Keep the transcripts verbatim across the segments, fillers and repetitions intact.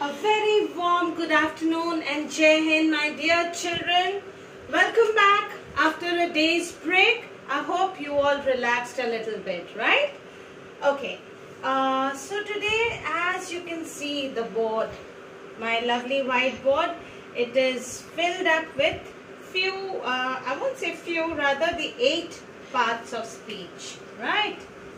A very warm good afternoon and Jai Hind, my dear children. Welcome back after a day's break. I hope you all relaxed a little bit, right? Okay, uh, so today, as you can see the board, my lovely whiteboard, it is filled up with few, uh, I won't say few, rather the eight parts of speech, right?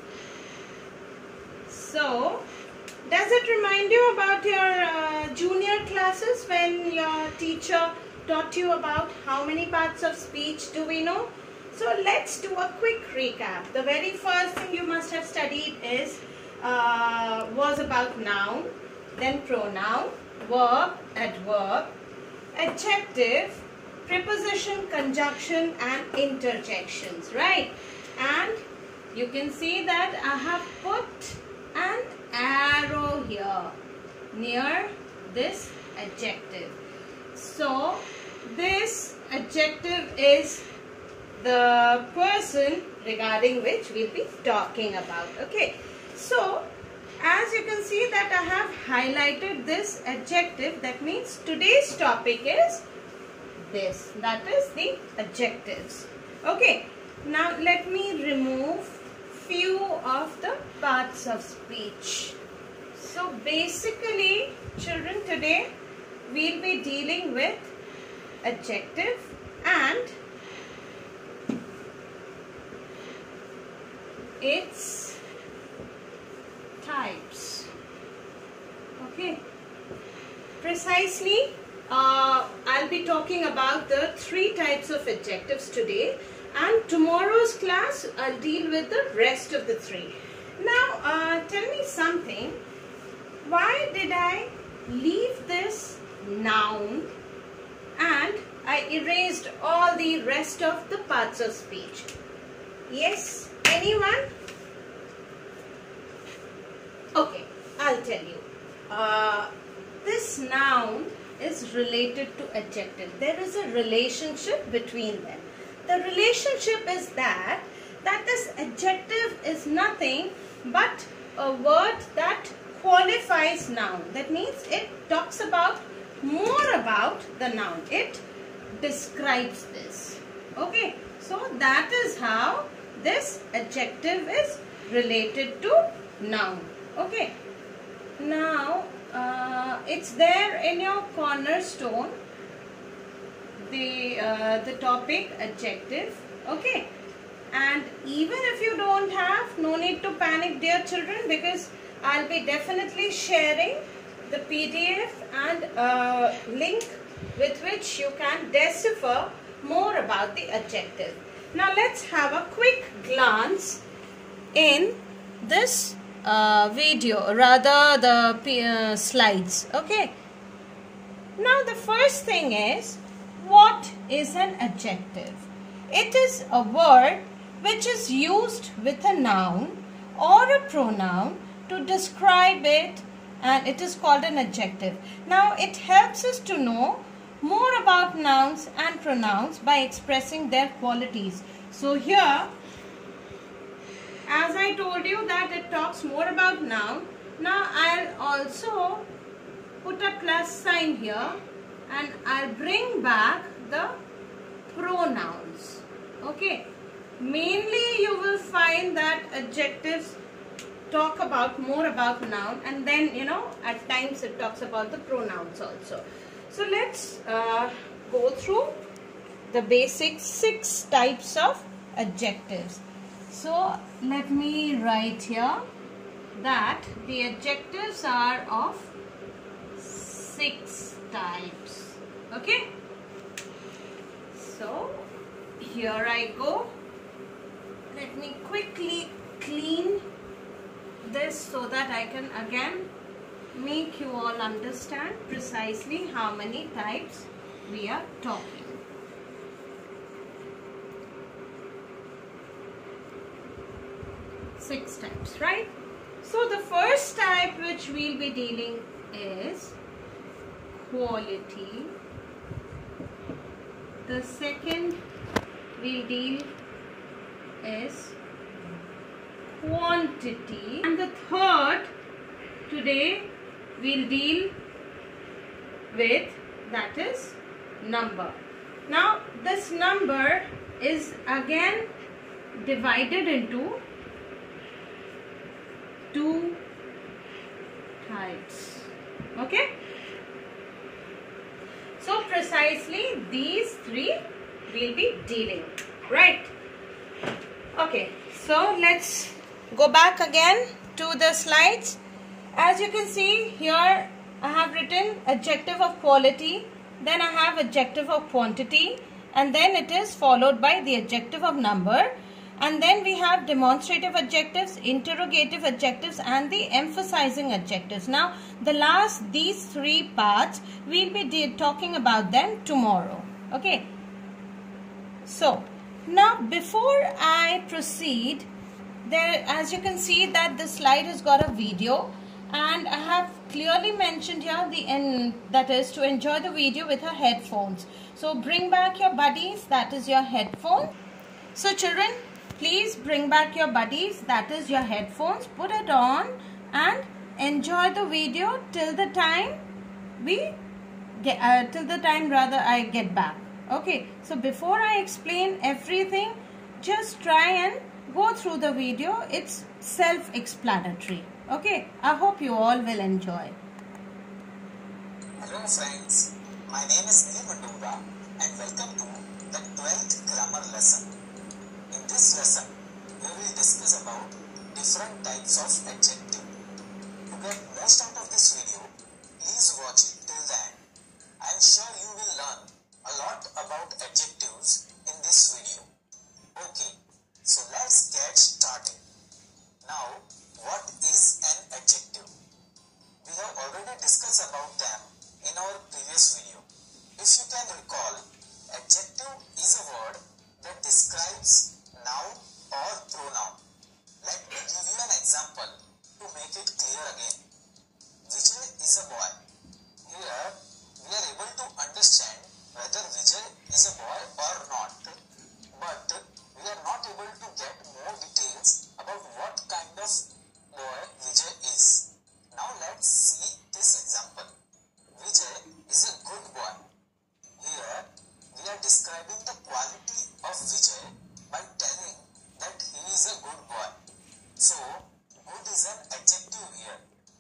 So, does it remind you about your uh, junior classes when your teacher taught you about how many parts of speech do we know? So let's do a quick recap. The very first thing you must have studied is uh, was about noun, then pronoun, verb, adverb, adjective, preposition, conjunction and interjections, right? And you can see that I have put an arrow here near this adjective. So this adjective is the person regarding which we'll be talking about. Okay, so as you can see that I have highlighted this adjective, that means today's topic is this, that is the adjectives. Okay, now let me remove few of the parts of speech. So basically, children, today we'll be dealing with adjective and its types. Okay, precisely uh, I'll be talking about the three types of adjectives today, and tomorrow's class I'll deal with the rest of the three. Now uh, tell me something, why did I leave this noun and I erased all the rest of the parts of speech? Yes, anyone? Okay, I'll tell you. Uh, this noun is related to adjective. There is a relationship between them. The relationship is that, that this adjective is nothing but a word that qualifies noun. That means it talks about more about the noun. It describes this. Okay, so that is how this adjective is related to noun. Okay, now uh, it's there in your cornerstone, the uh, the topic adjective. Okay, and even if you don't have, no need to panic, dear children, because I'll be definitely sharing the P D F and uh, link with which you can decipher more about the adjective. Now let's have a quick glance in this uh, video, rather the uh, slides. Okay, now the first thing is, what is an adjective? It is a word which is used with a noun or a pronoun to describe it, and it is called an adjective. Now it helps us to know more about nouns and pronouns by expressing their qualities. So here, as I told you that it talks more about noun, now I'll also put a plus sign here and I'll bring back the pronouns. Okay, mainly you will find that adjectives talk about more about noun, and then you know at times it talks about the pronouns also. So let's uh, go through the basic six types of adjectives. So let me write here that the adjectives are of six types. Okay, so here I go. Let me quickly clean this so that I can again make you all understand precisely how many types we are talking. Six types, right? So the first type which we'll be dealing is quality. The second we'll deal is quantity, and the third today we'll deal with, that is number. Now this number is again divided into two types. Okay, so precisely these three we'll be dealing, right? Okay, so let's go back again to the slides. As you can see here, I have written adjective of quality, then I have adjective of quantity, and then it is followed by the adjective of number, and then we have demonstrative adjectives, interrogative adjectives, and the emphasizing adjectives. Now the last, these three parts, we'll be talking about them tomorrow. Okay, so now before I proceed, there, as you can see that the slide has got a video, and I have clearly mentioned here the end, that is to enjoy the video with our headphones. So bring back your buddies, that is your headphone. So children, please bring back your buddies, that is your headphones, put it on and enjoy the video till the time we get, uh, till the time rather I get back. Okay, so before I explain everything, just try and go through the video. It's self-explanatory. Okay, I hope you all will enjoy. Hello friends, my name is Neil Mandura and welcome to the twelfth grammar lesson. In this lesson, we will discuss about different types of adjective. To get most out of this video, please watch it till the end. I am sure you will learn a lot about adjectives in this video. Okay, so let's get started. Now, what is an adjective? We have already discussed about them in our previous video. If you can recall, adjective is a word that describes noun or pronoun. Let me give you an example to make it clear again. Vijay is a boy. Here, we are able to understand whether Vijay is a boy or not, but we are not able to get more details about what kind of boy Vijay is. Now let's see this example. Vijay is a good boy. Here we are describing the quality of Vijay by telling that he is a good boy. So good is an adjective here.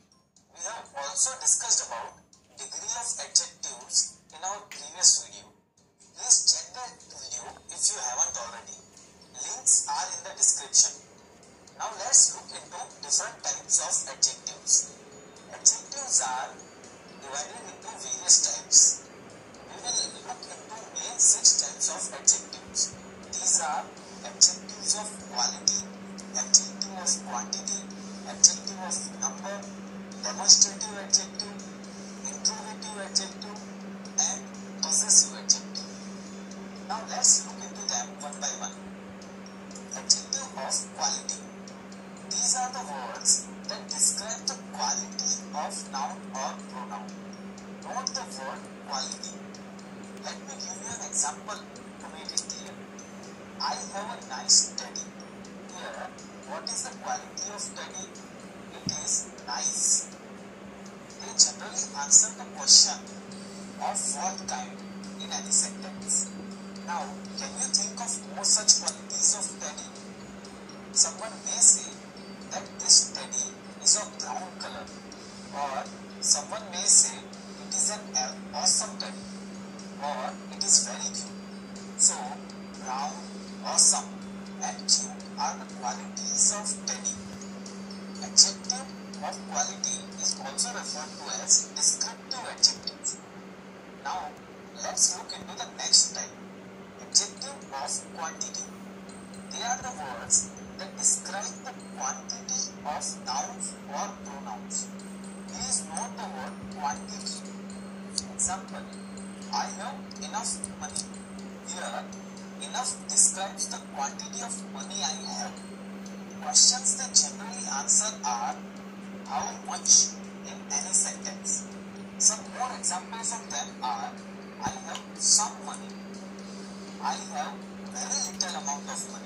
We have also discussed about degree of adjectives in our previous video. Please check that video if you haven't already. Links are in the description. Now let's look into different types of adjectives. Adjectives are divided into various types. We will look into main six types of adjectives. These are adjectives of quality, adjective of quantity, adjective of number, demonstrative adjective, interrogative adjective, and possessive adjective. Now let's look into them one by one. Adjective of quality. These are the words that describe the quality of noun or pronoun. Note the word quality. Let me give you an example to make it clear. I have a nice teddy. Here, what is the quality of teddy? It is nice. They generally answer the question of what kind in any sentence. Now, can you think of more such qualities of teddy? Someone may say that this teddy is of brown color, or someone may say it is an awesome teddy, or it is very cute. So, brown, awesome, and cute are the qualities of teddy. Adjective of quality is also referred to as descriptive adjectives. Now, let's look into the next type. Adjective of quantity. They are the words that describe the quantity of nouns or pronouns. Please note the word quantity. Example, I have enough money. Here, enough describes the quantity of money I have. Questions they generally answer are how much in any sentence. Some more examples of them are I have some money. I have very little amount of money.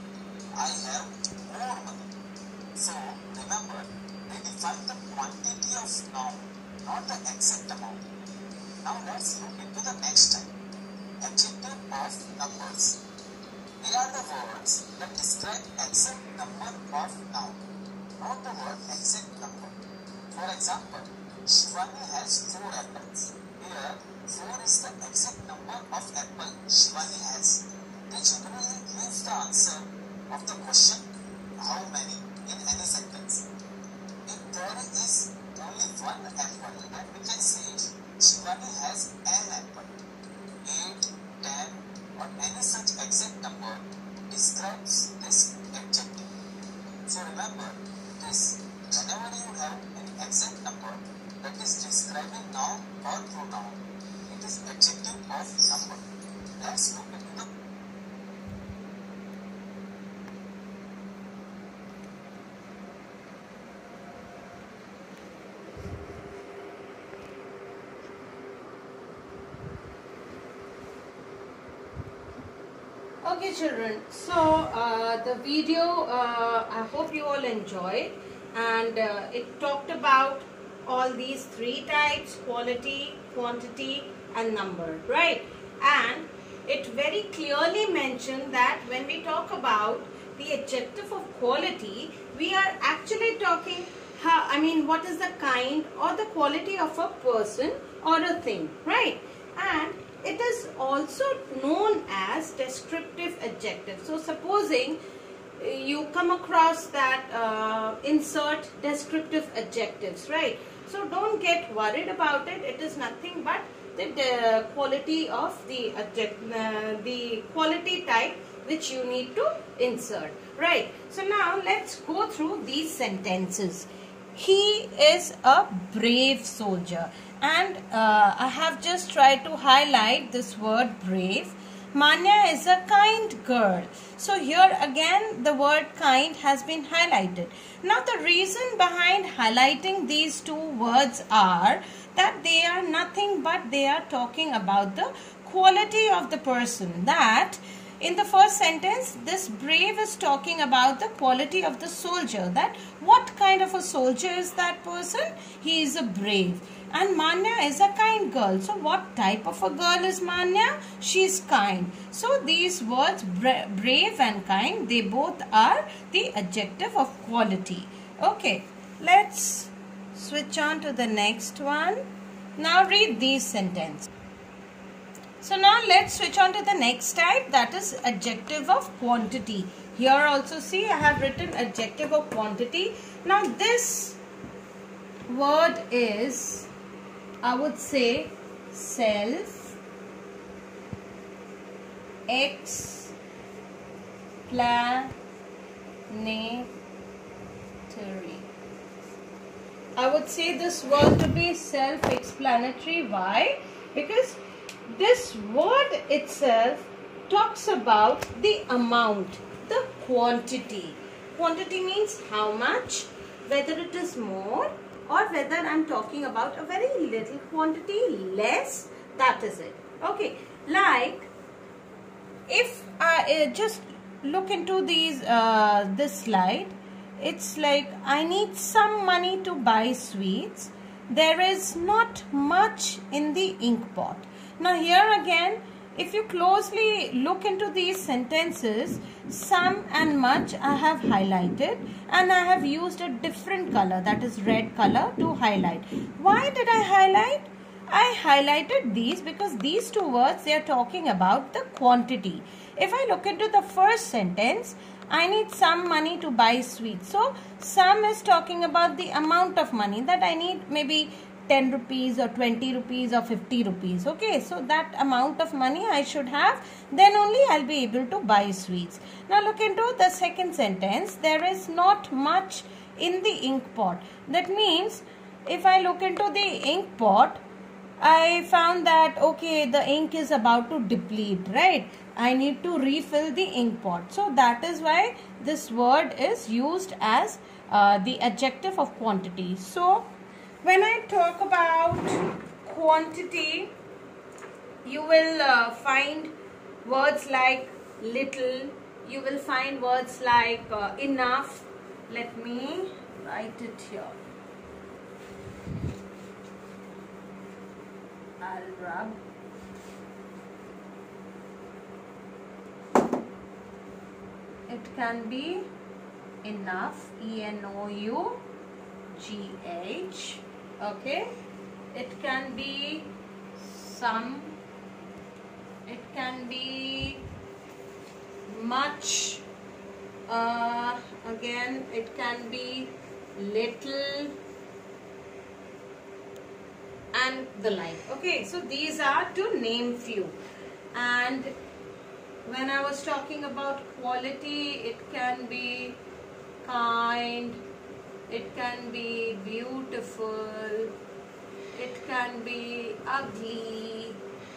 I have more money. So remember, they define the quantity of noun, not the exact amount. Now let's look into the next type, adjective of numbers. They are the words that describe exact number of noun, not the word exact number. For example, Shivani has four apples. Here, four is the exact number of apple Shivani has. They generally give the answer of the question, how many, in any sentence. If there is only one apple, then we can say Shivani has an apple. eight, ten, or any such exact number describes this adjective. So remember this, whenever you have an exact number that is describing noun or pronoun, it is adjective of number. Let's look into the Okay children, so uh, the video uh, I hope you all enjoyed, and uh, it talked about all these three types: quality, quantity and number, right? And it very clearly mentioned that when we talk about the adjective of quality, we are actually talking how, I mean what is the kind or the quality of a person or a thing, right? And it is also known as descriptive adjective. So supposing you come across that uh, insert descriptive adjectives, right? So don't get worried about it. It is nothing but the, the quality of the adject, uh, the quality type which you need to insert, right? So now let's go through these sentences. He is a brave soldier. And uh, I have just tried to highlight this word brave. Manya is a kind girl. So here again the word kind has been highlighted. Now the reason behind highlighting these two words are that they are nothing but they are talking about the quality of the person. That in the first sentence, this brave is talking about the quality of the soldier. That what kind of a soldier is that person? He is a brave. And Manya is a kind girl. So what type of a girl is Manya? She is kind. So these words bra brave and kind, they both are the adjective of quality. Okay, let's switch on to the next one. Now read these sentences. So now let's switch on to the next type, that is adjective of quantity. Here also see I have written adjective of quantity. Now this word is, I would say, self explanatory. I would say this word to be self-explanatory. Why? Because this word itself talks about the amount, the quantity. Quantity means how much, whether it is more or whether I am talking about a very little quantity, less, that is it. Okay, like if I uh, just look into these uh, this slide, it's like I need some money to buy sweets. There is not much in the ink pot. Now here again, if you closely look into these sentences, some and much I have highlighted and I have used a different color, that is red color, to highlight. Why did I highlight? I highlighted these because these two words, they are talking about the quantity. If I look into the first sentence, I need some money to buy sweets. So some is talking about the amount of money that I need, maybe ten rupees or twenty rupees or fifty rupees. Okay, so that amount of money I should have, then only I'll be able to buy sweets. Now look into the second sentence. There is not much in the ink pot. That means if I look into the ink pot, I found that okay, the ink is about to deplete, right? I need to refill the ink pot. So that is why this word is used as uh, the adjective of quantity. So when I talk about quantity, you will uh, find words like little, you will find words like uh, enough. Let me write it here. I'll rub. It can be enough, E N O U G H, okay. It can be some, it can be much, uh, again it can be little, and the like. Okay, so these are to name few. And when I was talking about quality, it can be kind, it can be beautiful, it can be ugly,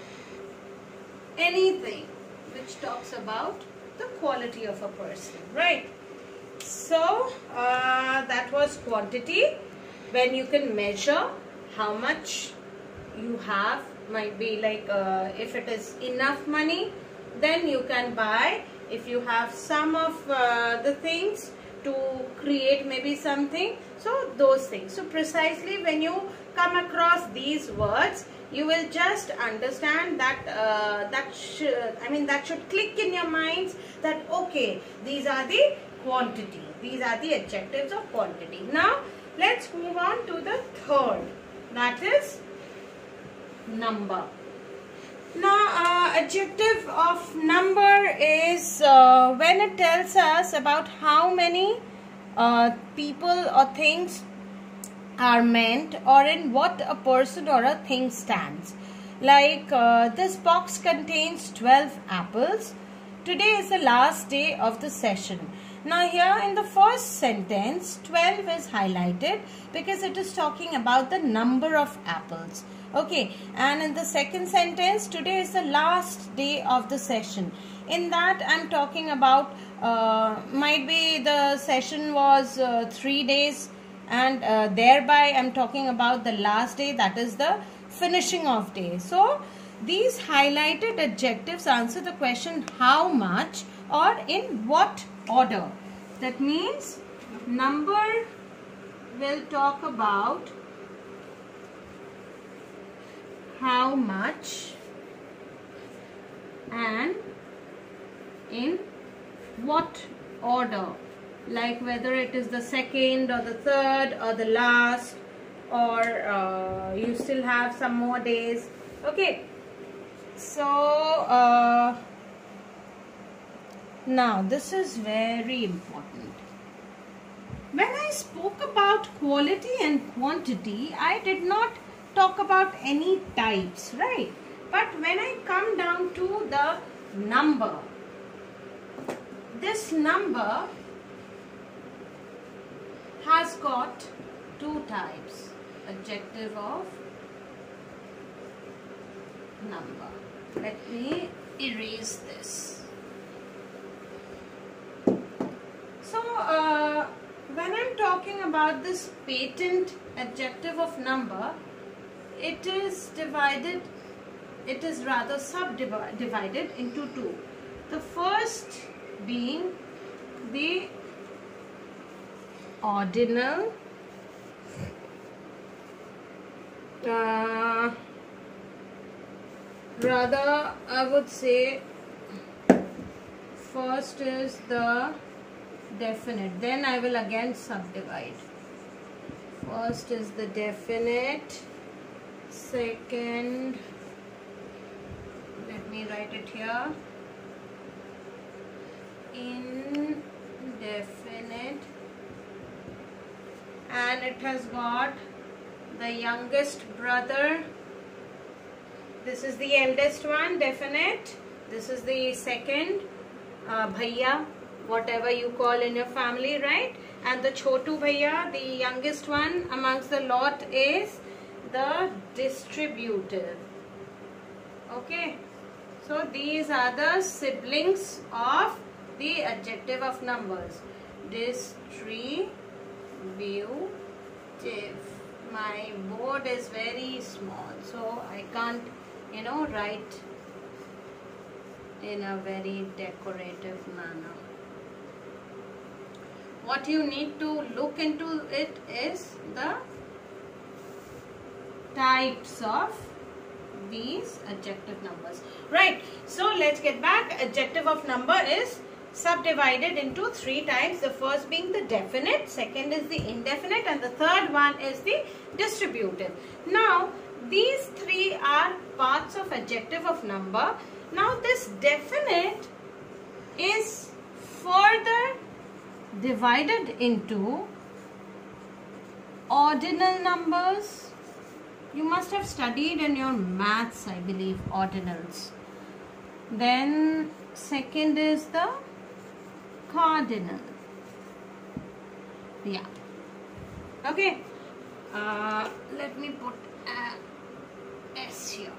anything which talks about the quality of a person, right? So uh, that was quantity, when you can measure how much you have. Might be like uh, if it is enough money, then you can buy. If you have some of uh, the things to create maybe something, so those things. So precisely when you come across these words, you will just understand that uh, that should, I mean that should click in your minds that okay, these are the quantity, these are the adjectives of quantity. Now let's move on to the third, that is number. Now uh, adjective of number is uh, when it tells us about how many uh, people or things are meant, or in what a person or a thing stands. Like uh, this box contains twelve apples. Today is the last day of the session. Now here in the first sentence, twelve is highlighted because it is talking about the number of apples. Okay, and in the second sentence, today is the last day of the session. In that I am talking about, uh, might be the session was uh, three days, and uh, thereby I am talking about the last day, that is the finishing of day. So these highlighted adjectives answer the question how much or in what order. That means number will talk about how much and in what order, like whether it is the second or the third or the last, or uh, you still have some more days. Okay, so uh, now this is very important. When I spoke about quality and quantity, I did not talk about any types, right? But when I come down to the number, this number has got two types, adjective of number. Let me erase this. So uh, when I'm talking about this patent adjective of number, it is divided, it is rather subdivided into two. The first being the ordinal, uh, rather I would say first is the definite, then I will again subdivide. First is the definite, second, let me write it here, indefinite, and it has got the youngest brother, this is the eldest one, definite, this is the second, uh, bhaiya, whatever you call in your family, right? And the chotu bhaiya, the youngest one amongst the lot, is the distributive. Okay, so these are the siblings of the adjective of numbers. Distributive. My board is very small, so I can't, you know, write in a very decorative manner. What you need to look into it is the types of these adjective numbers. Right. So let's get back. Adjective of number is subdivided into three types. The first being the definite, second is the indefinite, and the third one is the distributive. Now these three are parts of adjective of number. Now this definite is further divided into ordinal numbers. You must have studied in your maths, I believe, ordinals. Then second is the cardinal. Yeah. Okay. Uh, let me put a S here.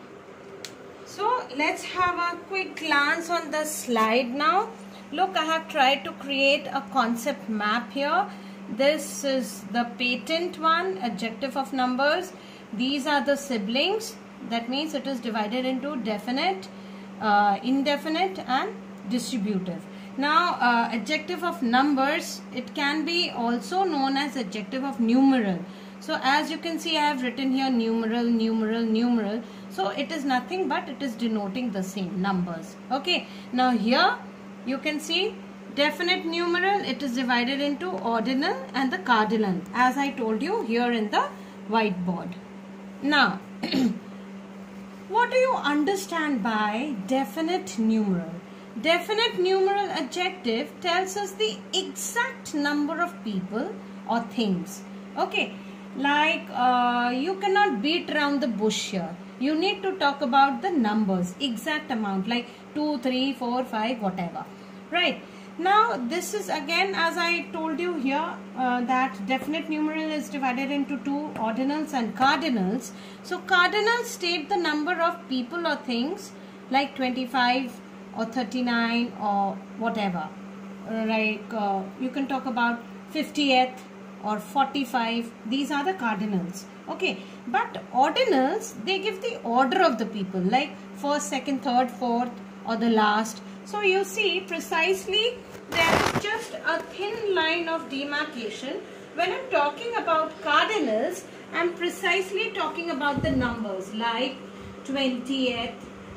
So let's have a quick glance on the slide now. Look, I have tried to create a concept map here. This is the patent one, adjective of numbers. These are the siblings. That means it is divided into definite, uh, indefinite and distributive. Now uh, adjective of numbers, it can be also known as adjective of numeral. So as you can see, I have written here numeral, numeral, numeral. So it is nothing but it is denoting the same numbers. Okay. Now here you can see definite numeral, it is divided into ordinal and the cardinal, as I told you here in the whiteboard. Now, what do you understand by definite numeral? Definite numeral adjective tells us the exact number of people or things. Okay, like uh, you cannot beat around the bush here. You need to talk about the numbers, exact amount, like two, three, four, five, whatever. Right. Now this is again, as I told you here, uh, that definite numeral is divided into two, ordinals and cardinals. So cardinals state the number of people or things like twenty-five or thirty-nine or whatever. Uh, like uh, you can talk about fiftieth or forty-five. These are the cardinals. Okay. But ordinals, they give the order of the people, like first, second, third, fourth or the last. So you see precisely there is just a thin line of demarcation. When I'm talking about cardinals, I'm precisely talking about the numbers like twentieth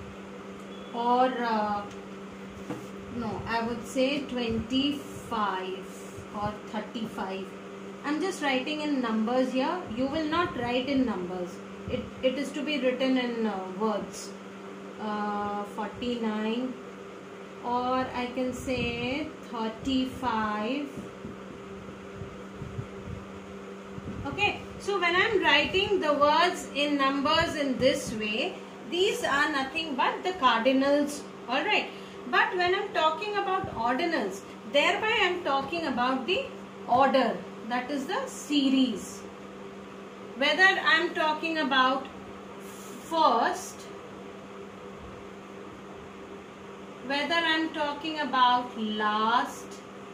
or uh, no, I would say twenty-five or thirty-five. I'm just writing in numbers here. You will not write in numbers. It, it is to be written in uh, words. Uh, forty-nine. Or I can say thirty-five. Okay, so when I'm writing the words in numbers in this way, these are nothing but the cardinals. Alright, but when I'm talking about ordinals, thereby I'm talking about the order, that is the series. Whether I'm talking about first, whether I'm talking about last.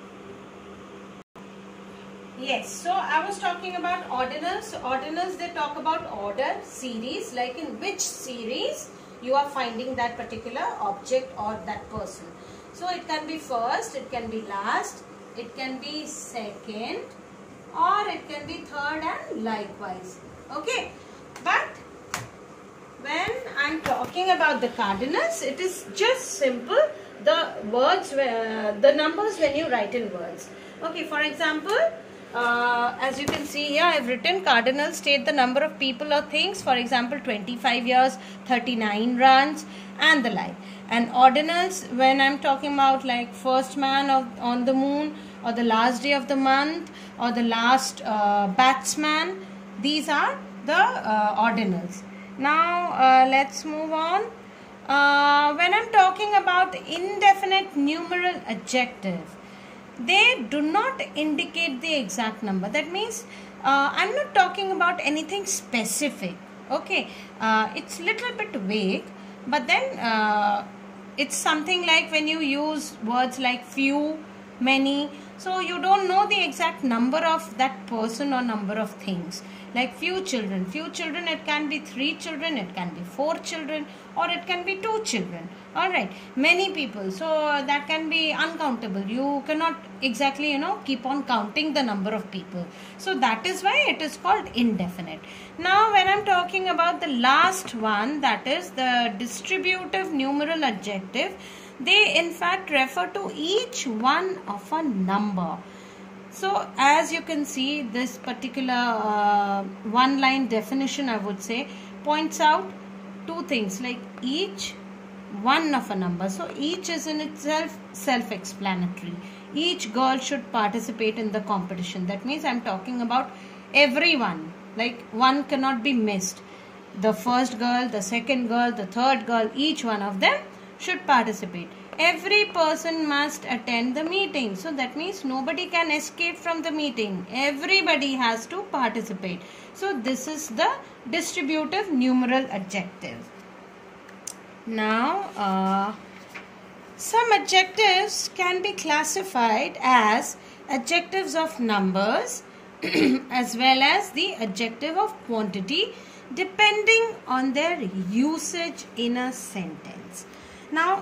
Yes, so I was talking about ordinals. Ordinals, they talk about order, series, like in which series you are finding that particular object or that person. So it can be first, it can be last, it can be second, or it can be third and likewise. Okay, but when I'm talking about the cardinals, it is just simple the words, uh, the numbers when you write in words. Okay, for example, uh, as you can see here, I have written cardinals state the number of people or things. For example, twenty-five years, thirty-nine runs and the like. And ordinals, when I'm talking about like first man of, on the moon, or the last day of the month, or the last uh, batsman, these are the uh, ordinals. Now uh, let's move on. Uh, when I'm talking about indefinite numeral adjective, they do not indicate the exact number. That means uh, I'm not talking about anything specific. Okay, uh, it's little bit vague, but then uh, it's something like when you use words like few, many, So you don't know the exact number of that person or number of things. Like few children, few children, it can be three children, it can be four children, or it can be two children. Alright, many people, so that can be uncountable. You cannot exactly, you know, keep on counting the number of people. So that is why it is called indefinite. Now when I'm talking about the last one, that is the distributive numeral adjective, they in fact refer to each one of a number. So as you can see, this particular uh, one line definition, I would say, points out two things, like each one of a number. So each is in itself self-explanatory. Each girl should participate in the competition. That means I'm talking about everyone. Like one cannot be missed. The first girl, the second girl, the third girl, each one of them should participate. Every person must attend the meeting. So that means nobody can escape from the meeting. Everybody has to participate. So this is the distributive numeral adjective. Now, uh, some adjectives can be classified as adjectives of numbers as well as the adjective of quantity, depending on their usage in a sentence. Now,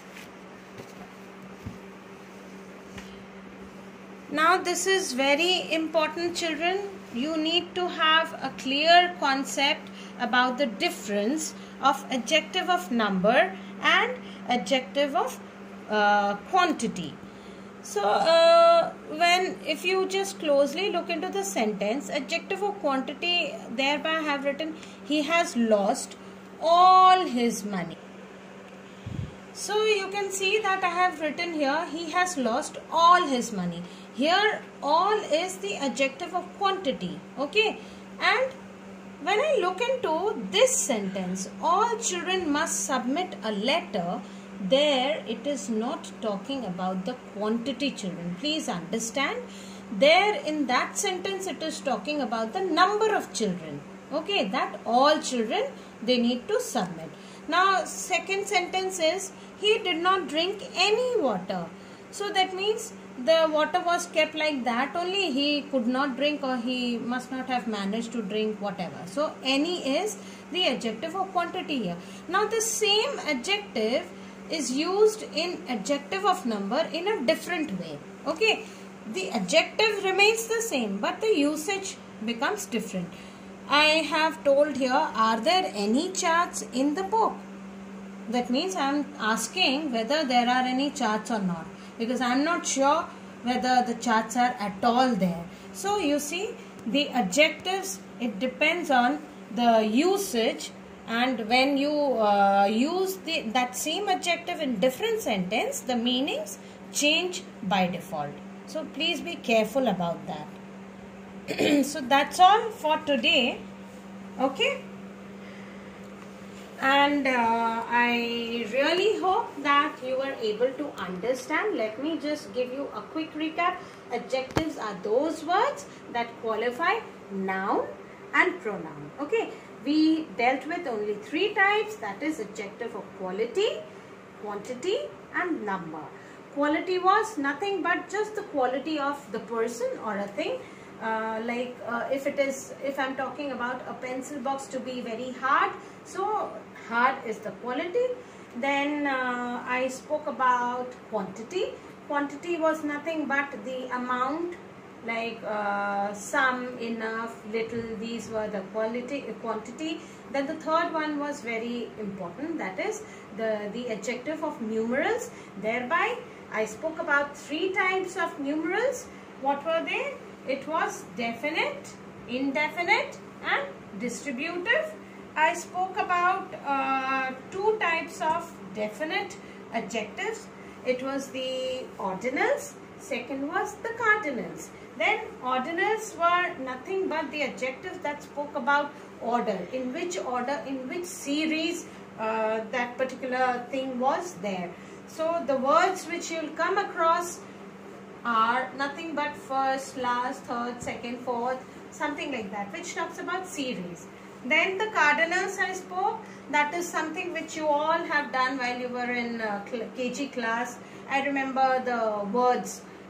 now this is very important, children. You need to have a clear concept about the difference of adjective of number and adjective of uh, quantity. So uh, when if you just closely look into the sentence, adjective of quantity, thereby I have written he has lost all his money. So you can see that I have written here he has lost all his money. Here all is the adjective of quantity. Okay, and when I look into this sentence, all children must submit a letter, there it is not talking about the quantity, children. Please understand. There in that sentence it is talking about the number of children. Okay, that all children they need to submit. Now second sentence is he did not drink any water. So that means the water was kept like that only, he could not drink or he must not have managed to drink, whatever. So any is the adjective of quantity here. Now the same adjective is used in adjective of number in a different way. Okay, the adjective remains the same but the usage becomes different. I have told here, are there any charts in the book? That means I am asking whether there are any charts or not, because I am not sure whether the charts are at all there. So you see, the adjectives, it depends on the usage, and when you uh, use the, that same adjective in different sentence, the meanings change by default. So please be careful about that. So that's all for today. Okay. And uh, I really hope that you were able to understand. Let me just give you a quick recap. Adjectives are those words that qualify noun and pronoun. Okay, we dealt with only three types, that is adjective of quality, quantity and number. Quality was nothing but just the quality of the person or a thing. Uh, like uh, if it is, if I'm talking about a pencil box to be very hard, so hard is the quality. Then uh, I spoke about quantity. Quantity was nothing but the amount, like uh, some, enough, little, these were the quality, uh, quantity. Then the third one was very important, that is the, the adjective of numerals. Thereby I spoke about three types of numerals. What were they? It was definite, indefinite and distributive. I spoke about uh, two types of definite adjectives. It was the ordinals, second was the cardinals. Then ordinals were nothing but the adjectives that spoke about order, in which order, in which series uh, that particular thing was there. So the words which you will come across are nothing but first, last, third, second, fourth, something like that, which talks about series. Then the cardinals I spoke, that is something which you all have done while you were in uh, K G class. I remember the words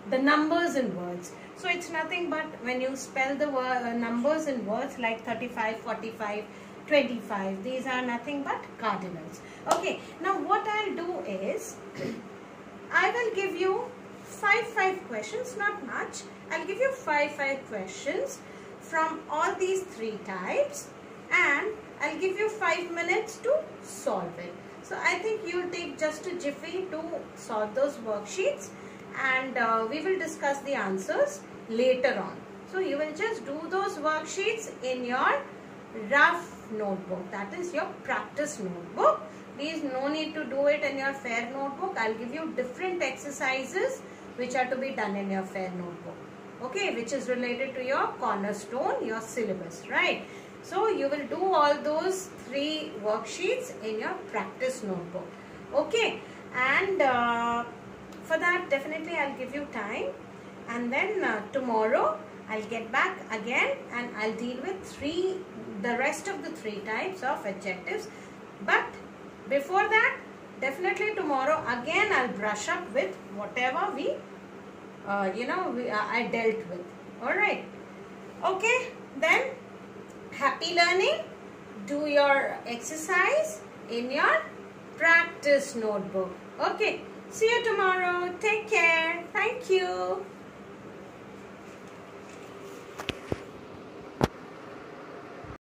the numbers in words. So it's nothing but when you spell the word, uh, numbers in words like thirty-five, forty-five, twenty-five, these are nothing but cardinals. Okay, now what I'll do is I will give you five five questions, not much. I'll give you five five questions from all these three types, and I'll give you five minutes to solve it. So I think you'll take just a jiffy to solve those worksheets, and uh, we will discuss the answers later on. So you will just do those worksheets in your rough notebook, that is your practice notebook. Please, no need to do it in your fair notebook. I'll give you different exercises which are to be done in your fair notebook, okay, which is related to your cornerstone, your syllabus, right? So you will do all those three worksheets in your practice notebook, okay? And uh, for that, definitely I'll give you time, and then uh, tomorrow I'll get back again and I'll deal with three, the rest of the three types of adjectives. But before that, definitely tomorrow again I'll brush up with whatever we, uh, you know, we, uh, I dealt with. Alright. Okay. Then, happy learning. Do your exercise in your practice notebook. Okay. See you tomorrow. Take care. Thank you.